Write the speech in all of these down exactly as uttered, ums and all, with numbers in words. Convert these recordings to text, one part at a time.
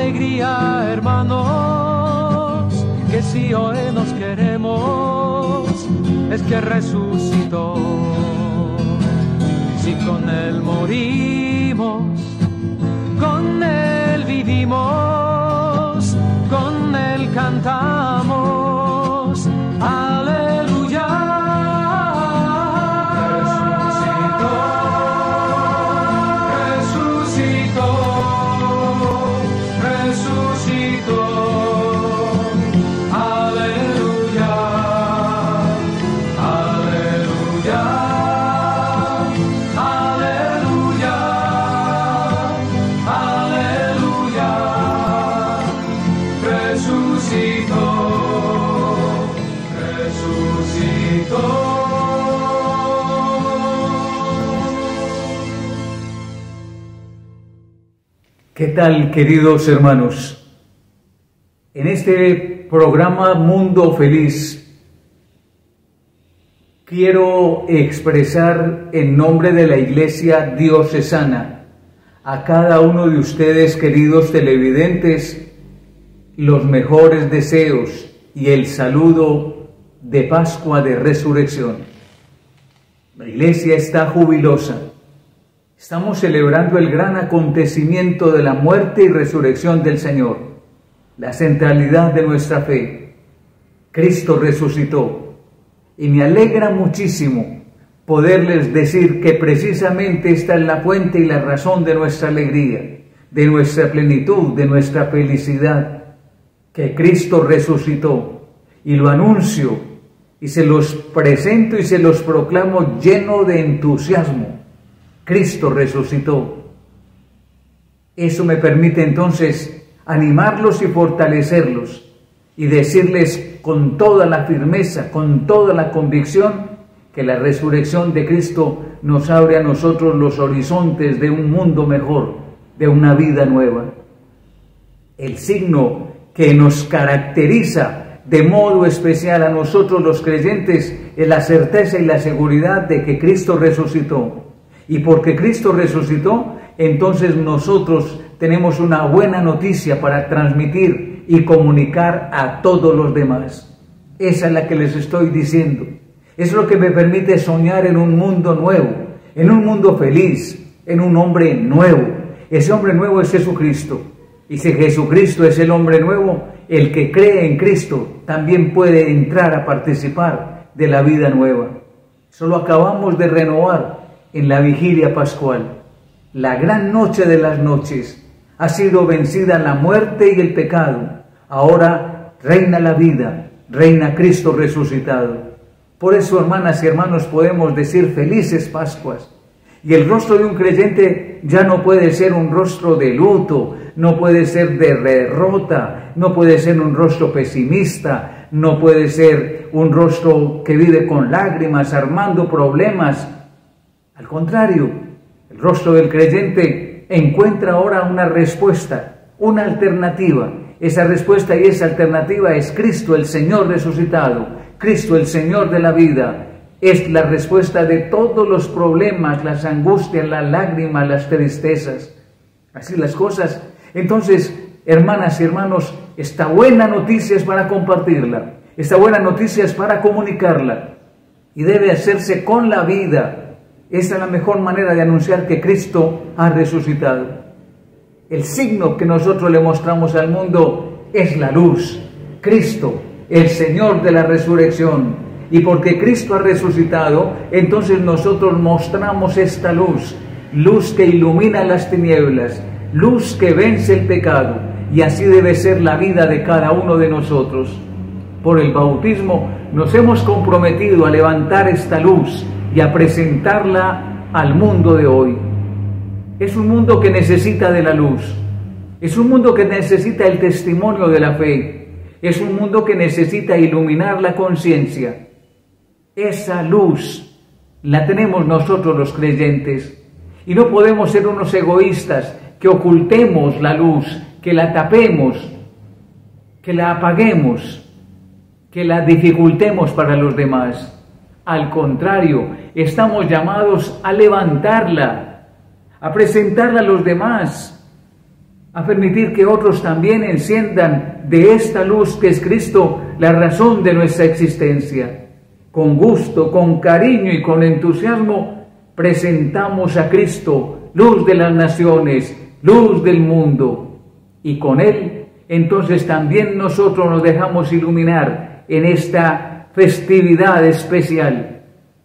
alegría, hermanos, que si hoy nos queremos, es que resucitó. Si con Él morimos, con Él vivimos, con Él cantamos, aleluya. Resucitó, resucitó, resucitó, aleluya, aleluya. ¿Qué tal, queridos hermanos? En este programa Mundo Feliz quiero expresar en nombre de la Iglesia Diocesana a cada uno de ustedes, queridos televidentes, los mejores deseos y el saludo de Pascua de Resurrección. La Iglesia está jubilosa. Estamos celebrando el gran acontecimiento de la muerte y resurrección del Señor, la centralidad de nuestra fe. Cristo resucitó y me alegra muchísimo poderles decir que precisamente esta es la fuente y la razón de nuestra alegría, de nuestra plenitud, de nuestra felicidad, que Cristo resucitó, y lo anuncio y se los presento y se los proclamo lleno de entusiasmo. Cristo resucitó. Eso me permite entonces animarlos y fortalecerlos y decirles con toda la firmeza, con toda la convicción, que la resurrección de Cristo nos abre a nosotros los horizontes de un mundo mejor, de una vida nueva. El signo que nos caracteriza de modo especial a nosotros los creyentes es la certeza y la seguridad de que Cristo resucitó. Y porque Cristo resucitó, entonces nosotros tenemos una buena noticia para transmitir y comunicar a todos los demás. Esa es la que les estoy diciendo. Es lo que me permite soñar en un mundo nuevo, en un mundo feliz, en un hombre nuevo. Ese hombre nuevo es Jesucristo. Y si Jesucristo es el hombre nuevo, el que cree en Cristo también puede entrar a participar de la vida nueva. Solo acabamos de renovar en la vigilia pascual. La gran noche de las noches. Ha sido vencida la muerte y el pecado. Ahora reina la vida, reina Cristo resucitado. Por eso, hermanas y hermanos, podemos decir felices Pascuas. Y el rostro de un creyente ya no puede ser un rostro de luto, no puede ser de derrota, no puede ser un rostro pesimista, no puede ser un rostro que vive con lágrimas, armando problemas. Al contrario, el rostro del creyente encuentra ahora una respuesta, una alternativa. Esa respuesta y esa alternativa es Cristo, el Señor resucitado, Cristo, el Señor de la vida. Es la respuesta de todos los problemas, las angustias, las lágrimas, las tristezas. Así las cosas. Entonces, hermanas y hermanos, esta buena noticia es para compartirla. Esta buena noticia es para comunicarla. Y debe hacerse con la vida. Esa es la mejor manera de anunciar que Cristo ha resucitado. El signo que nosotros le mostramos al mundo es la luz. Cristo, el Señor de la resurrección. Y porque Cristo ha resucitado, entonces nosotros mostramos esta luz. Luz que ilumina las tinieblas. Luz que vence el pecado. Y así debe ser la vida de cada uno de nosotros. Por el bautismo nos hemos comprometido a levantar esta luz y a presentarla al mundo de hoy. Es un mundo que necesita de la luz. Es un mundo que necesita el testimonio de la fe. Es un mundo que necesita iluminar la conciencia. Esa luz la tenemos nosotros los creyentes. Y no podemos ser unos egoístas que ocultemos la luz, que la tapemos, que la apaguemos, que la dificultemos para los demás. Al contrario, estamos llamados a levantarla, a presentarla a los demás, a permitir que otros también enciendan de esta luz que es Cristo la razón de nuestra existencia. Con gusto, con cariño y con entusiasmo presentamos a Cristo, luz de las naciones, luz del mundo, y con Él entonces también nosotros nos dejamos iluminar en esta festividad especial.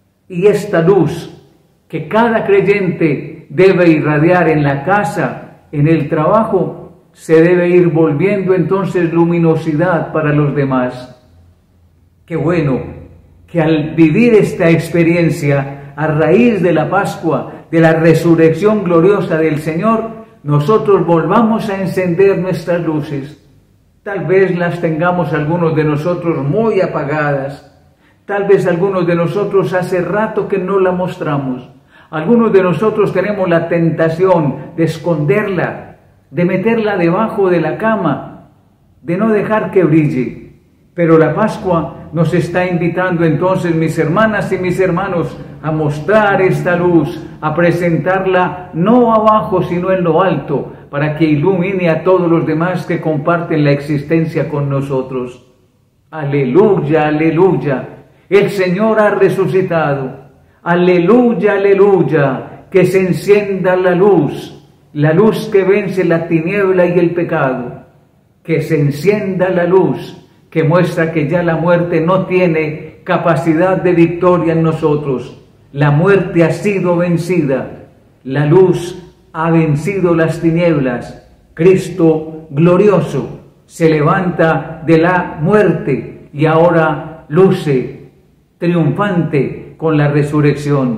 Y esta luz que cada creyente debe irradiar en la casa, en el trabajo, se debe ir volviendo entonces luminosidad para los demás. Qué bueno que al vivir esta experiencia a raíz de la Pascua, de la resurrección gloriosa del Señor, nosotros volvamos a encender nuestras luces. Tal vez las tengamos algunos de nosotros muy apagadas, tal vez algunos de nosotros hace rato que no la mostramos, algunos de nosotros tenemos la tentación de esconderla, de meterla debajo de la cama, de no dejar que brille. Pero la Pascua nos está invitando entonces, mis hermanas y mis hermanos, a mostrar esta luz, a presentarla no abajo sino en lo alto, para que ilumine a todos los demás que comparten la existencia con nosotros. Aleluya, aleluya, el Señor ha resucitado. Aleluya, aleluya, que se encienda la luz, la luz que vence la tiniebla y el pecado. Que se encienda la luz que muestra que ya la muerte no tiene capacidad de victoria en nosotros. La muerte ha sido vencida, la luz ha vencido las tinieblas. Cristo glorioso se levanta de la muerte y ahora luce triunfante con la resurrección.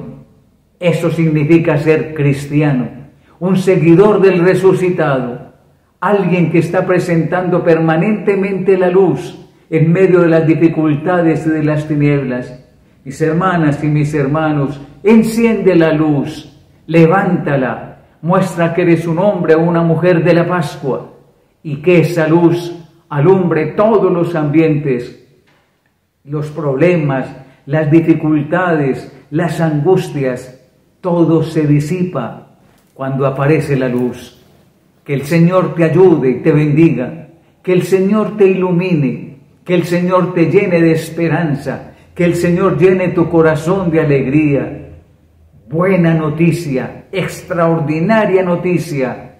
Eso significa ser cristiano, un seguidor del resucitado, alguien que está presentando permanentemente la luz en medio de las dificultades y de las tinieblas. Mis hermanas y mis hermanos, enciende la luz, levántala, muestra que eres un hombre o una mujer de la Pascua y que esa luz alumbre todos los ambientes, los problemas, las dificultades, las angustias, todo se disipa cuando aparece la luz. Que el Señor te ayude y te bendiga, que el Señor te ilumine, que el Señor te llene de esperanza, que el Señor llene tu corazón de alegría. Buena noticia, extraordinaria noticia,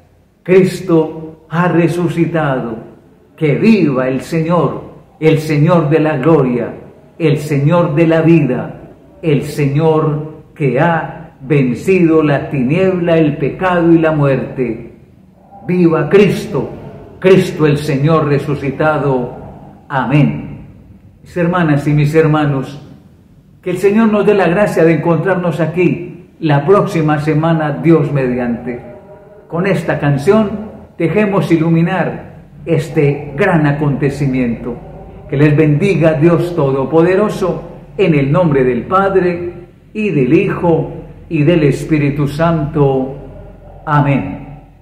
Cristo ha resucitado. Que viva el Señor, el Señor de la gloria, el Señor de la vida, el Señor que ha vencido la tiniebla, el pecado y la muerte. ¡Viva Cristo! Cristo el Señor resucitado. Amén. Mis hermanas y mis hermanos, que el Señor nos dé la gracia de encontrarnos aquí la próxima semana, Dios mediante. Con esta canción dejemos iluminar este gran acontecimiento. Que les bendiga Dios Todopoderoso, en el nombre del Padre, y del Hijo, y del Espíritu Santo. Amén.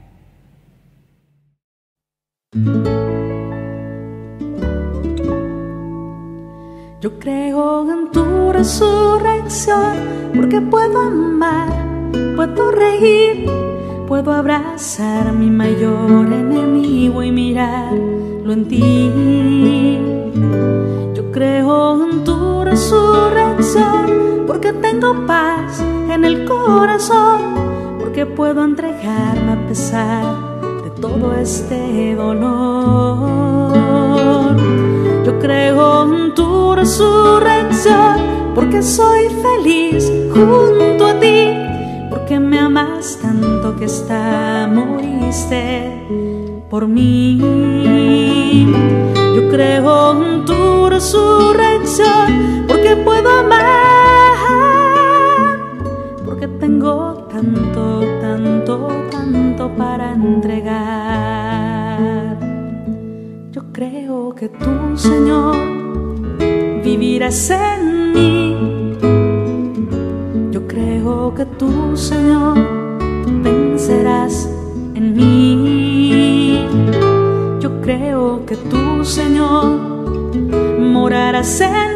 Yo creo en tu resurrección, porque puedo amar, puedo reír, puedo abrazar a mi mayor enemigo y mirarlo en ti. Yo creo en tu resurrección, porque tengo paz en el corazón, porque puedo entregarme a pesar de todo este dolor. Yo creo en tu resurrección, porque soy feliz junto a ti, porque me amas tanto que hasta moriste por mí. Yo creo en tu resurrección, porque puedo amar, porque tengo tanto, tanto, tanto para entregar. Yo creo que tú, Señor, vivirás en mí. Yo creo que tú, Señor, vencerás en mí. Yo creo que tú, Señor, morarás en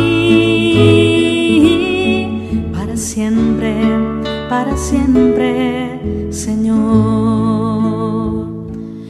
mí para siempre, para siempre, Señor.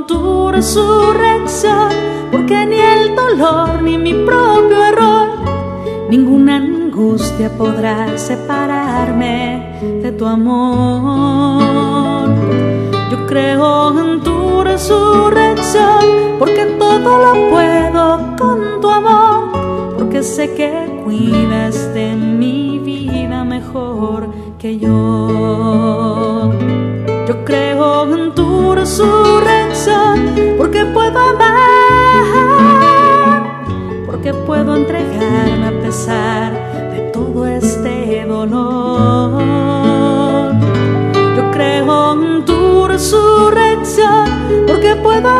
tu resurrección, porque ni el dolor ni mi propio error, ninguna angustia podrá separarme de tu amor. Yo creo en tu resurrección, porque todo lo puedo con tu amor, porque sé que cuidas de mi vida mejor que yo. Yo creo en tu resurrección, porque puedo amar, porque puedo entregarme a pesar de todo este dolor. Yo creo en tu resurrección, porque puedo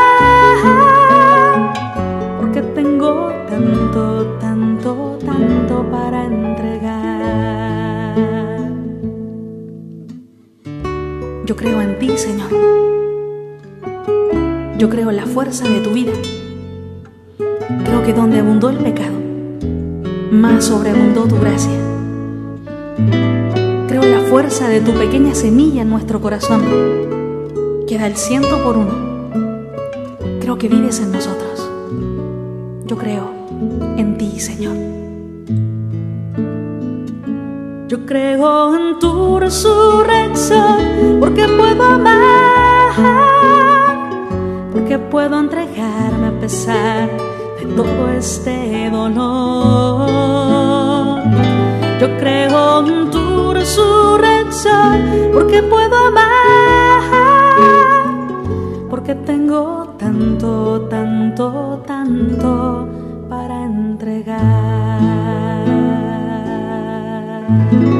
amar, porque tengo tanto, tanto, tanto para entregar. Yo creo en ti, Señor. Yo creo en la fuerza de tu vida. Creo que donde abundó el pecado, más sobreabundó tu gracia. Creo en la fuerza de tu pequeña semilla en nuestro corazón, que da el ciento por uno. Creo que vives en nosotros. Yo creo en ti, Señor. Yo creo en tu resurrección, porque puedo amar, porque puedo entregarme a pesar de todo este dolor. Yo creo en tu resurrección, porque puedo amar, porque tengo tanto, tanto, tanto para entregar.